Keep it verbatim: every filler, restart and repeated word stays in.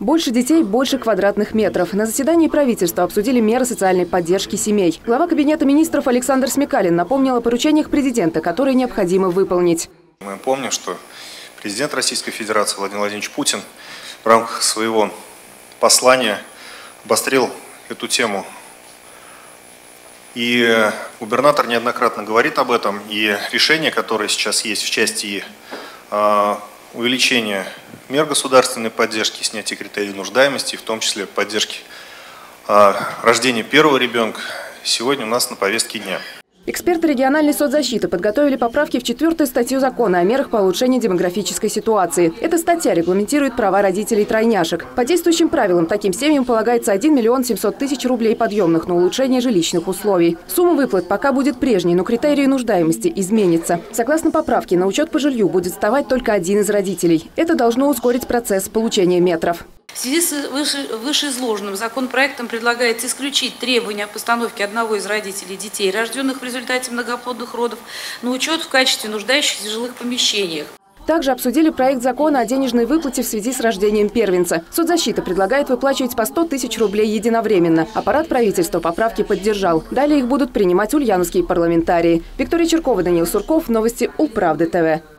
Больше детей – больше квадратных метров. На заседании правительства обсудили меры социальной поддержки семей. Глава Кабинета министров Александр Смекалин напомнил о поручениях президента, которые необходимо выполнить. Мы помним, что президент Российской Федерации Владимир Владимирович Путин в рамках своего послания обострил эту тему. И губернатор неоднократно говорит об этом. И решение, которое сейчас есть в части э, увеличения мер государственной поддержки, снятия критерий нуждаемости, в том числе поддержки э, рождения первого ребенка, сегодня у нас на повестке дня. Эксперты региональной соцзащиты подготовили поправки в четвертую статью закона о мерах по улучшению демографической ситуации. Эта статья регламентирует права родителей-тройняшек. По действующим правилам таким семьям полагается один миллион семьсот тысяч рублей подъемных на улучшение жилищных условий. Сумма выплат пока будет прежней, но критерии нуждаемости изменятся. Согласно поправке, на учет по жилью будет вставать только один из родителей. Это должно ускорить процесс получения метров. В связи с выше, вышеизложенным законопроектом предлагается исключить требования о постановке одного из родителей детей, рожденных в результате многоплодных родов, на учет в качестве нуждающихся в жилых помещениях. Также обсудили проект закона о денежной выплате в связи с рождением первенца. Соцзащита предлагает выплачивать по сто тысяч рублей единовременно. Аппарат правительства поправки поддержал. Далее их будут принимать ульяновские парламентарии. Виктория Черкова, Даниил Сурков. Новости Улправды ТВ.